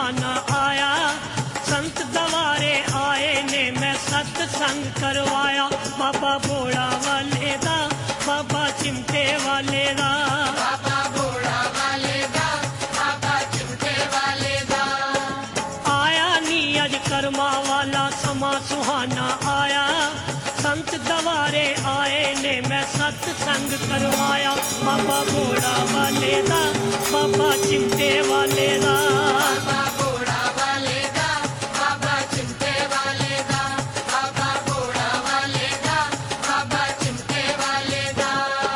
सुहाना आया, संत दवारे आए ने मैं सत्संग करवाया। बाबा बोड़ा वाले दा, बाबा चिमटे वाले दा, बाबा बोड़ा वाले दा, बाबा चिमटे वाले दा। आया नी अज कर्मा वाला समा सुहाना आया, संत दवारे आए ने मैं सत्संग करवाया। बाबा बोड़ा वाले दा, बाबा चिमटे वाले दा, बाबा बोड़ा वाले दा, बाबा चिमटे वाले दा, बाबा बोड़ा वाले दा, बाबा चिमटे वाले दा।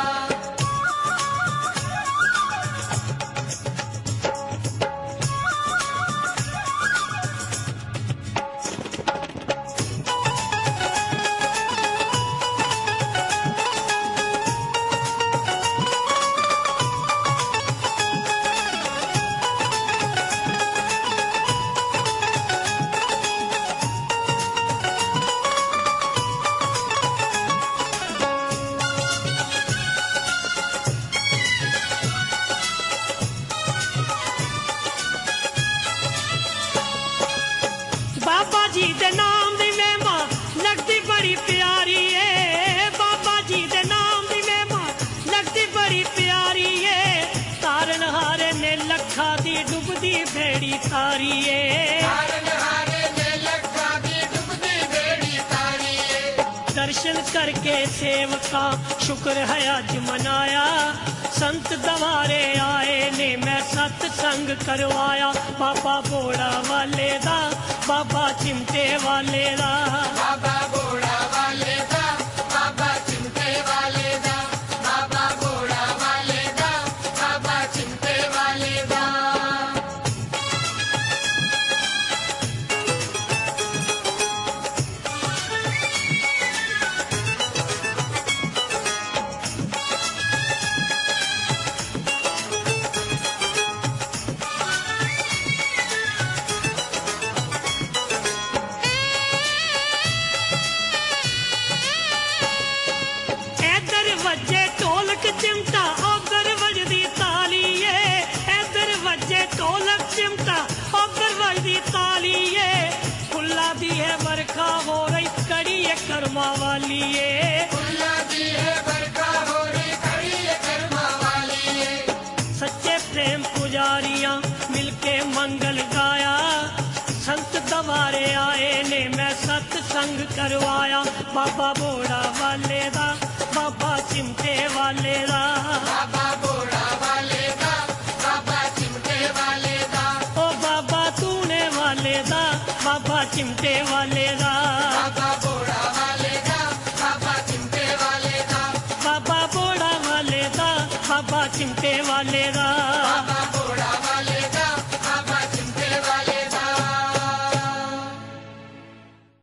बाबा जी दे नाम दी महिमा लगदी बड़ी प्यारी है, बाबा जी दे नाम दी महिमा लगदी बड़ी प्यारी है। तारन हारे ने लखा दी डुबदी भेड़ी तारी है, तारन हारे ने लखा दी डुबदी भेड़ी तारी है। दर्शन करके सेवका शुक्र है आज मनाया, संत दवारे आए ने मैं सत्संग करवाया। बाबा बोड़ा वाले दा, बाबा चिमटे वाले दा, बाबा बोड़ा वाले दा, बाबा चिमटे वाले दा, बाबा बोड़ा वाले दा, बाबा चिमटे वाले दा। इधर वजे ढोलक चिमटा उधर वजदी ताली है, इधर वजे ढोलक चिमटा उधर वजदी ताली है। फुल्ला दी है बरखा हो रही कड़ी है कर्मा वाली है, फुल्ला दी है बरखा हो रही खड़ी है कर्मा वाली है। सच्चे प्रेम पुजारियां मिलके मंगल गाया, संत दवारे आए ने मैं सत्संग करवाया। बाबा बोड़ा वाले दा, बाबा चिमटे वाले दा, बाबा बोड़ा वाले दा, बाबा चिमटे वाले दा, ओ बाबा तूने वाले दा, बाबा चिमटे वाले दा, बाबा बोड़ा वाले दा, बाबा चिमटे वाले दा, बाबा बोड़ा वाले दा, बाबा चिमटे वाले दा।